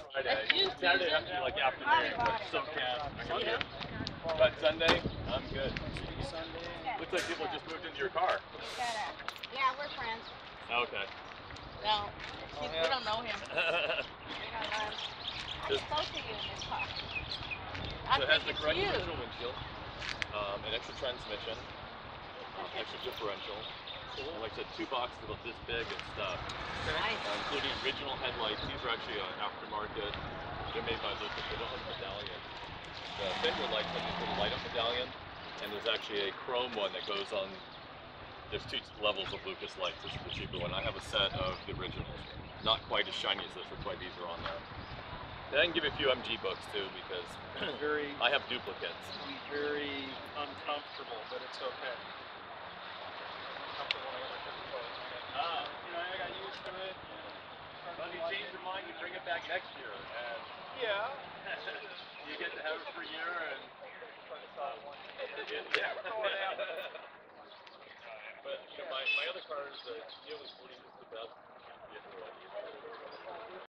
Friday. Saturday has to be like afternoon, but so can. I'm good. But Sunday, I'm good. Looks like people just moved into your car. Yeah, we're friends. Okay. No, we don't know him. We don't know him. I spoke to you in this car. So it has the correct original windshield, an extra transmission, extra differential, and like I said, two boxes about this big and stuff, including original headlights. These are actually aftermarket. They're made by Lucas. They don't have a medallion. The fender lights have this little light-up medallion, and there's actually a chrome one that goes on. There's two levels of Lucas lights. This is the cheaper one. I have a set of the originals. Not quite as shiny as this, that's why these are on there. And I can give you a few MG books too, because I have duplicates. Be very uncomfortable, but it's okay. Comfortable when I got my physical. You know, I got used to it. Well, if you change your mind, you bring it back next year, and Yeah. you get to have it for a year, and yeah. But you know, my other cars, the Geo is the best.